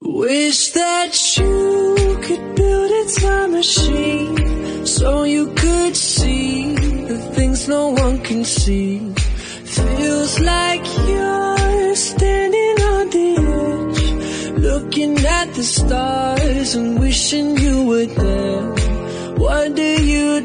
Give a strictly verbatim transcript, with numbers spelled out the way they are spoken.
Wish that you could build a time machine so you could see the things no one can see. Feels like you're standing on the edge, looking at the stars and wishing you were there. What do you